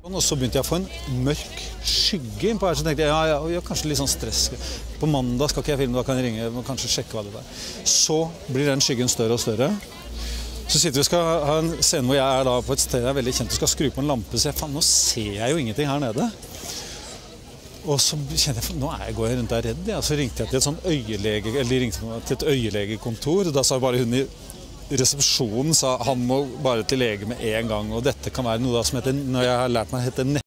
Og så begynte jeg å få en mørk skygge inn på her, så tenkte jeg, kanskje litt sånn stress. På mandag skal ikke jeg filme, da kan jeg ringe og kanskje sjekke hva det er. Så blir den skyggen større og større. Så sitter vi og skal ha en scene hvor jeg er da på et sted jeg er veldig kjent og skal skru på en lampe, så nå ser jeg jo ingenting her nede. Og så kjenner jeg, går jeg rundt der redd, ja. Så ringte jeg til et sånn øyelege, eller de ringte meg til et øyelegekontor, og da sa bare hun i resepsjonen, sa han må bare til lege med en gang, og dette kan være noe da som heter, når jeg har lært meg, heter